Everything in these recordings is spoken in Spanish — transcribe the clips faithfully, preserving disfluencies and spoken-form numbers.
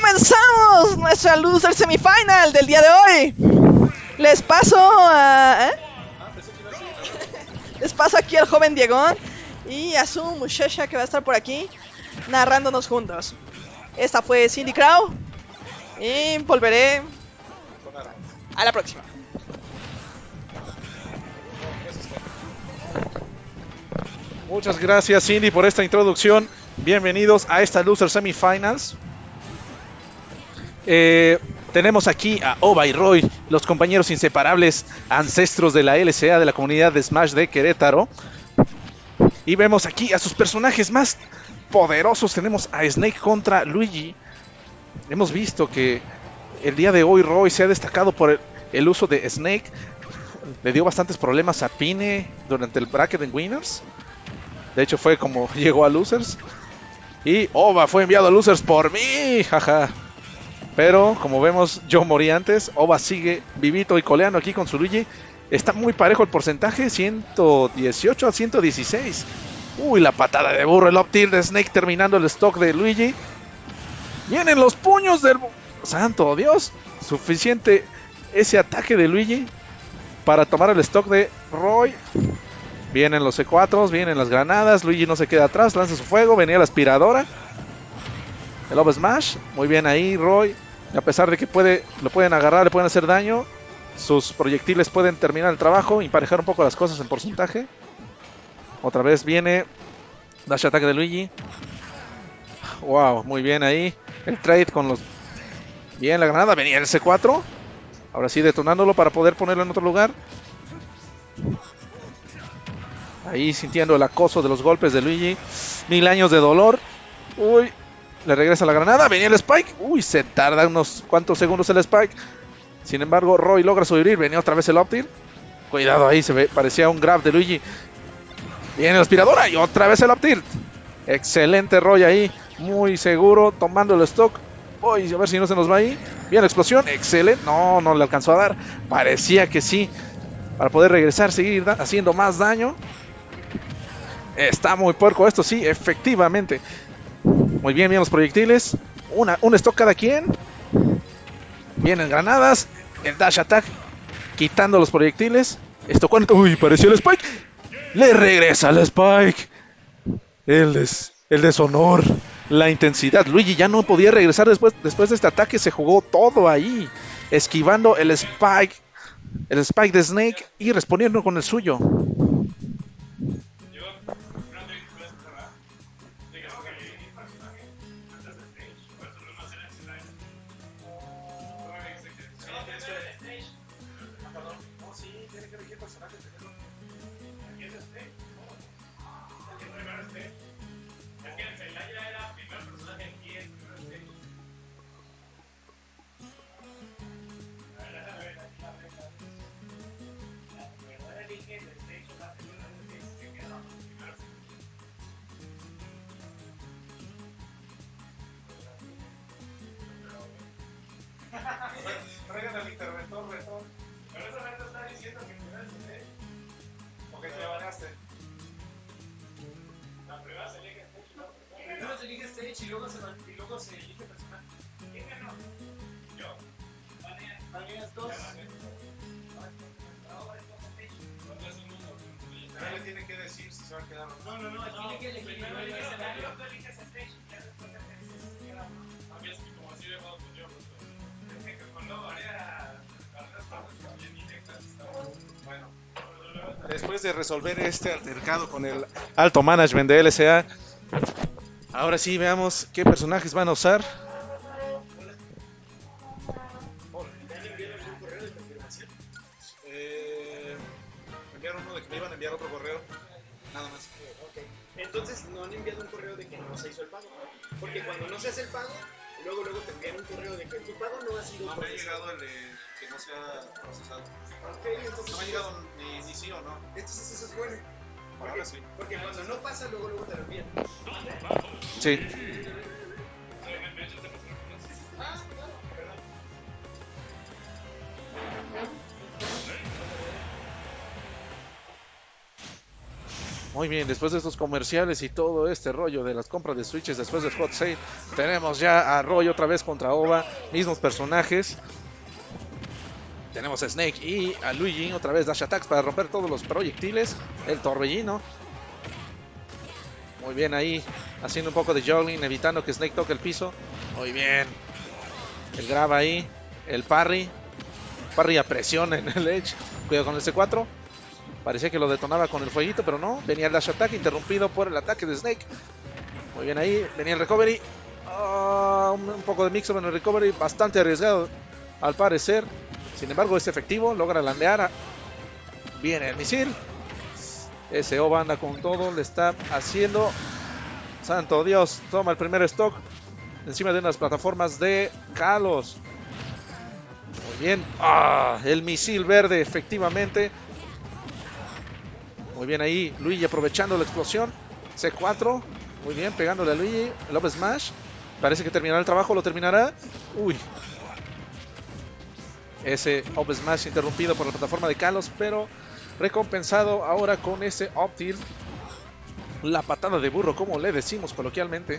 comenzamos nuestra loser semifinal del día de hoy. Les paso a... ¿eh? Les paso aquí al joven Diegón y a su muchacha que va a estar por aquí narrándonos juntos. Esta fue Cindy Crow y volveré a la próxima. Muchas gracias, Cindy, por esta introducción. Bienvenidos a esta Loser Semifinals. Eh, tenemos aquí a Ova y Roy, los compañeros inseparables, ancestros de la L C A, de la comunidad de Smash de Querétaro. Y vemos aquí a sus personajes más poderosos. Tenemos a Snake contra Luigi. Hemos visto que el día de hoy Roy se ha destacado por el, el uso de Snake. Le dio bastantes problemas a Pine durante el bracket en Winners. De hecho fue como llegó a Losers. Y Ova fue enviado a Losers por mí, jaja. Pero como vemos, yo morí antes. Ova sigue vivito y coleando aquí con su Luigi. Está muy parejo el porcentaje, ciento dieciocho a ciento dieciséis. Uy, la patada de burro, el up tilt de Snake terminando el stock de Luigi. Vienen los puños del... ¡Santo Dios! Suficiente ese ataque de Luigi para tomar el stock de Roy. Vienen los C cuatro, vienen las granadas. Luigi no se queda atrás, lanza su fuego. Venía la aspiradora. El Love Smash. Muy bien ahí, Roy. A pesar de que puede, lo pueden agarrar, le pueden hacer daño. Sus proyectiles pueden terminar el trabajo. Emparejar un poco las cosas en porcentaje. Otra vez viene dash attack de Luigi. Wow, muy bien ahí. El trade con los... Bien, la granada. Venía el C cuatro. Ahora sí detonándolo para poder ponerlo en otro lugar. Ahí sintiendo el acoso de los golpes de Luigi. Mil años de dolor. Uy. Le regresa la granada. Venía el spike. Uy, se tarda unos cuantos segundos el spike. Sin embargo, Roy logra sobrevivir. Venía otra vez el up tilt. Cuidado ahí, se ve, parecía un grab de Luigi. Viene la aspiradora y otra vez el up tilt. Excelente Roy ahí. Muy seguro, tomando el stock. Uy, a ver si no se nos va ahí. Bien la explosión. Excelente. No, no le alcanzó a dar. Parecía que sí. Para poder regresar, seguir haciendo más daño. Está muy puerco esto, sí, efectivamente. Muy bien, bien los proyectiles. Una, un stock cada quien. Vienen granadas. El dash attack. Quitando los proyectiles. Esto cuánto. Uy, pareció el spike. Le regresa el spike. El, des, el deshonor. La intensidad. Luigi ya no podía regresar después, después de este ataque. Se jugó todo ahí. Esquivando el spike. El spike de Snake. Y respondiendo con el suyo. Traigan al interventor, retón. Pero ese reto está diciendo que primero es stage. ¿O que te baneaste? La primera se elige stage, ¿no? Primero se elige stage y luego se, y luego se elige personaje. ¿Quién ganó? Yo. Baneas dos. Pero le tiene que decir si se va a quedar o no. No, no, no, tiene que elegir. Primero eliges escenario, tú eliges stage y ya después eliges si se queda o no. A mí es que como así de modo, pues yo. Bueno, después de resolver este altercado con el alto management de L C A, ahora sí veamos qué personajes van a usar. Eh, enviaron uno de que me iban a enviar otro correo, nada más. Okay. Entonces no han enviado un correo de que no se hizo el pago, porque cuando no se hace el pago, luego luego te envían un correo de que tu pago no ha sido no procesado. me ha llegado el de que no se ha procesado. Okay, entonces, no me ha llegado ni, ni sí o no. Entonces eso es bueno. Porque, Ahora sí. Porque cuando no pasa, luego luego te lo envían. Sí. Muy bien, después de estos comerciales y todo este rollo de las compras de Switches después del Hot Sale, tenemos ya a Roy otra vez contra Ova, mismos personajes. Tenemos a Snake y a Luigi, otra vez Dash Attacks para romper todos los proyectiles. El torbellino. Muy bien ahí, haciendo un poco de juggling, evitando que Snake toque el piso. Muy bien. El grab ahí, el parry. Parry a presión en el edge. Cuidado con el C cuatro. Parecía que lo detonaba con el fueguito, pero no. Venía el dash attack interrumpido por el ataque de Snake. Muy bien ahí. Venía el recovery. Oh, un, un poco de mix-up en el recovery. Bastante arriesgado al parecer. Sin embargo es efectivo. Logra landear. Viene el misil. Ese Ova anda con todo. Le está haciendo. Santo Dios. Toma el primer stock. Encima de unas plataformas de Kalos. Muy bien. Ah, el misil verde efectivamente. Muy bien ahí, Luigi aprovechando la explosión. C cuatro, muy bien, pegándole a Luigi. El up smash, parece que terminará el trabajo, lo terminará. Uy. Ese up smash interrumpido por la plataforma de Kalos, pero recompensado ahora con ese up tilt. La patada de burro, como le decimos coloquialmente.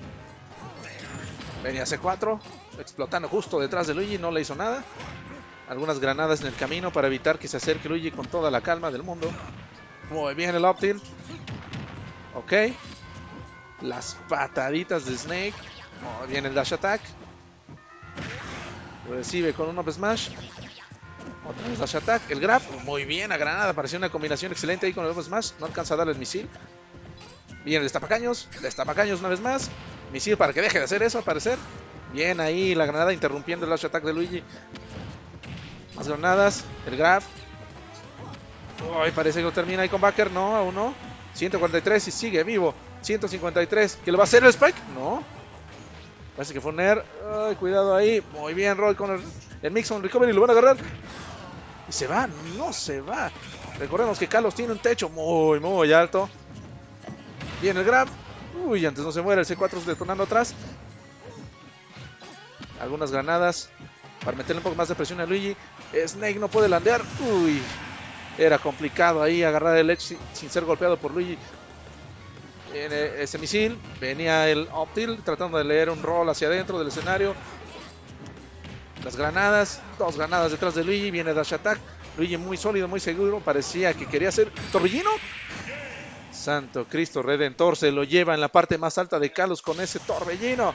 Venía C cuatro, explotando justo detrás de Luigi, no le hizo nada. Algunas granadas en el camino para evitar que se acerque Luigi con toda la calma del mundo. Muy bien el up tilt. Ok. Las pataditas de Snake. Muy bien el dash attack. Recibe con un up smash. Otra vez dash attack. El grab. Muy bien a granada. Pareció una combinación excelente ahí con el up smash. No alcanza a darle el misil. Bien el destapacaños. Destapacaños una vez más. Misil para que deje de hacer eso al parecer. Bien ahí la granada interrumpiendo el dash attack de Luigi. Más granadas. El grab. Ay, parece que lo termina ahí con Backer. No, aún no. ciento cuarenta y tres y sigue vivo. ciento cincuenta y tres. ¿Que le va a hacer el spike? No. Parece que fue un air. Ay, cuidado ahí. Muy bien, Roy con el, el mix on recovery. Lo van a agarrar. Y se va. No se va. Recordemos que Kalos tiene un techo muy, muy alto. Bien el grab. Uy, antes no se muere. El C cuatro detonando atrás. Algunas granadas para meterle un poco más de presión a Luigi. Snake no puede landear. Uy. Era complicado ahí agarrar el edge sin, sin ser golpeado por Luigi. Viene ese misil. Venía el up tilt tratando de leer un roll hacia adentro del escenario. Las granadas. Dos granadas detrás de Luigi. Viene dash attack. Luigi muy sólido, muy seguro. Parecía que quería hacer torbellino. Santo Cristo Redentor. Se lo lleva en la parte más alta de Kalos con ese torbellino.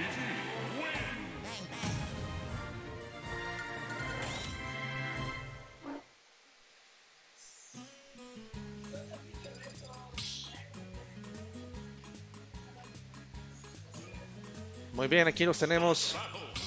Muy bien, aquí los tenemos.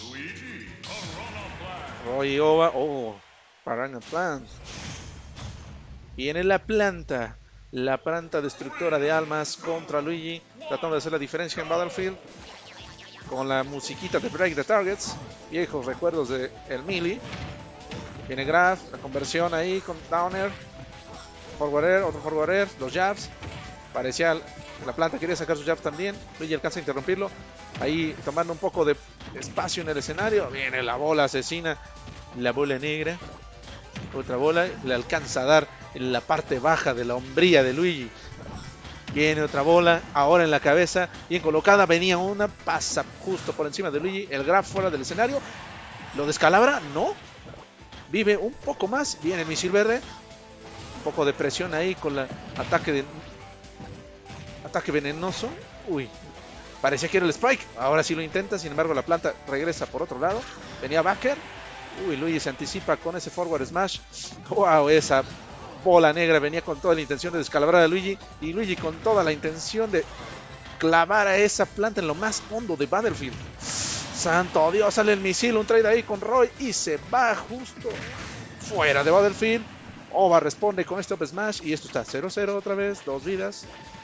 Roy y Ova. Oh, Piranha Plant. Viene la planta. La planta destructora de almas contra Luigi. Tratando de hacer la diferencia en Battlefield. Con la musiquita de Break the Targets. Viejos recuerdos de el Melee. Viene Graf. La conversión ahí con Downer. Forward Air, otro Forward Air. Los jabs. Parecía la planta quería sacar sus jabs también. Luigi alcanza a interrumpirlo. Ahí tomando un poco de espacio en el escenario. Viene la bola asesina. La bola negra. Otra bola. Le alcanza a dar en la parte baja de la hombría de Luigi. Viene otra bola. Ahora en la cabeza. Bien colocada. Venía una. Pasa justo por encima de Luigi. El grab fuera del escenario. ¿Lo descalabra? No. Vive un poco más. Viene el misil verde. Un poco de presión ahí con el ataque de... Ataque venenoso. Uy. Parecía que era el spike. Ahora sí lo intenta. Sin embargo la planta regresa por otro lado. Venía Backer. Uy, Luigi se anticipa con ese forward smash. Wow, esa bola negra venía con toda la intención de descalabrar a Luigi. Y Luigi con toda la intención de clavar a esa planta en lo más hondo de Battlefield. Santo Dios, sale el misil. Un trade ahí con Roy. Y se va justo fuera de Battlefield. Ova responde con este up smash. Y esto está cero cero otra vez. Dos vidas.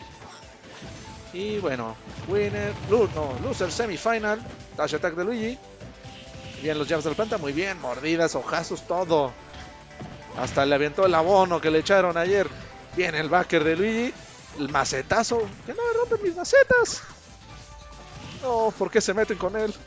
Y bueno, winner, no, loser semifinal, dash attack de Luigi. Bien los jabs de la planta, muy bien, mordidas, ojazos, todo. Hasta le aventó el abono que le echaron ayer. Bien el backer de Luigi, el macetazo, que no me rompen mis macetas. No, ¿por qué se meten con él?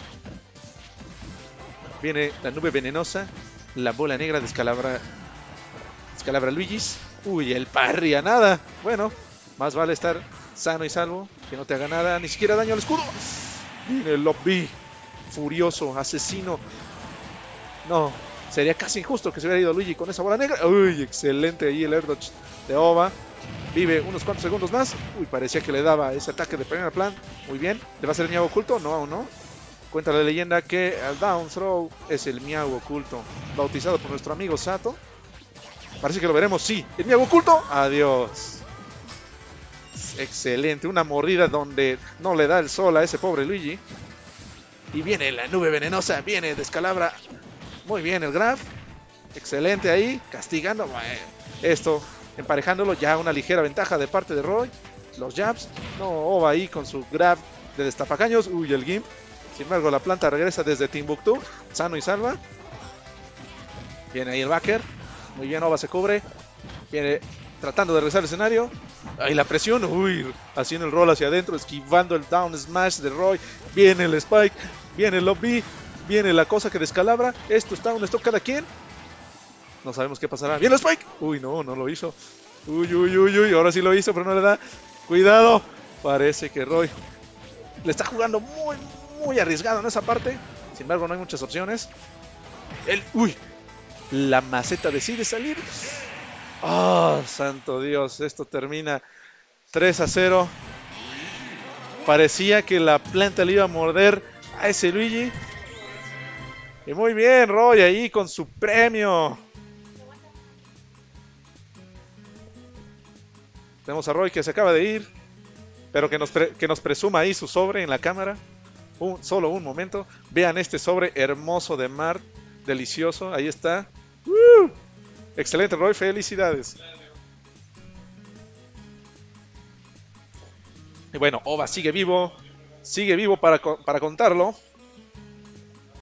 Viene la nube venenosa, la bola negra descalabra, descalabra Luigi. Uy, el parry a nada, bueno. Más vale estar sano y salvo, que no te haga nada, ni siquiera daño al escudo. Viene el lobby, furioso, asesino. No, sería casi injusto que se hubiera ido Luigi con esa bola negra. Uy, excelente ahí el air dodge de Ova. Vive unos cuantos segundos más. Uy, parecía que le daba ese ataque de primer plan. Muy bien, ¿le va a hacer el Miau oculto? No, aún no. Cuenta la leyenda que el down throw es el Miau oculto, bautizado por nuestro amigo Sato. Parece que lo veremos, sí. El Miau oculto, adiós. Excelente, una mordida donde no le da el sol a ese pobre Luigi. Y viene la nube venenosa, viene descalabra. Muy bien el grab. Excelente ahí, castigando. Bueno, esto, emparejándolo, ya una ligera ventaja de parte de Roy. Los jabs, no, Ova ahí con su grab de destapacaños. Uy, el gimp. Sin embargo, la planta regresa desde Timbuktu, sano y salva. Viene ahí el backer. Muy bien, Ova se cubre. Viene tratando de regresar al escenario. Ahí la presión, uy, haciendo el roll hacia adentro, esquivando el down smash de Roy. Viene el spike, viene el lobby, viene la cosa que descalabra. Esto está un stop cada quien. No sabemos qué pasará. ¡Viene el spike! Uy, no, no lo hizo. Uy, uy, uy, uy, ahora sí lo hizo, pero no le da. Cuidado. Parece que Roy le está jugando muy, muy arriesgado en esa parte. Sin embargo, no hay muchas opciones. El, uy, la maceta decide salir. Oh, santo Dios, esto termina tres a cero. Parecía que la planta le iba a morder a ese Luigi. Y muy bien, Roy ahí con su premio. Tenemos a Roy que se acaba de ir, pero que nos, pre que nos presuma ahí su sobre en la cámara. Un, solo un momento. Vean este sobre hermoso de Mart, delicioso, ahí está. ¡Woo! Excelente, Roy, felicidades. Y bueno, Ova sigue vivo, sigue vivo para, para contarlo.